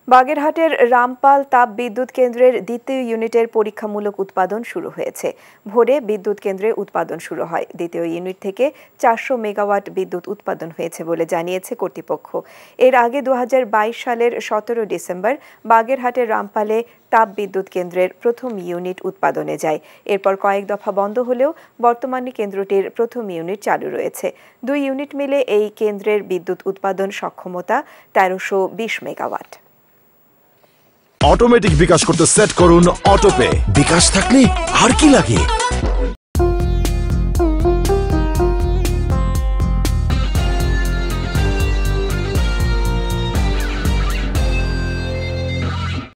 বাগেরহাটের রামপাল তাপ বিদ্যুৎ কেন্দ্রের দ্বিতীয় ইউনিটের পরীক্ষামূলক উৎপাদন শুরু হয়েছে। ভোরে বিদ্যুৎ কেন্দ্রে উৎপাদন শুরু হয়। দ্বিতীয় ইউনিট থেকে 400 মেগাওয়াট বিদ্যুৎ উৎপাদন হয়েছে বলে জানিয়েছে কর্তৃপক্ষ। এর আগে 2022 সালের 17 ডিসেম্বর বাগেরহাটের রামপালে তাপ বিদ্যুৎ কেন্দ্রের প্রথম ইউনিট উৎপাদনে যায়। এরপর কয়েক দফা বন্ধ হলেও বর্তমানে কেন্দ্রটির প্রথম ইউনিট চালু রয়েছে। 2 ইউনিট মিলে এই কেন্দ্রের বিদ্যুৎ উৎপাদন সক্ষমতা 1320 মেগাওয়াট। অটোমেটিক বিকাশ করতে সেট করুন অটোপে। বিকাশ থাকলে আর কি লাগে।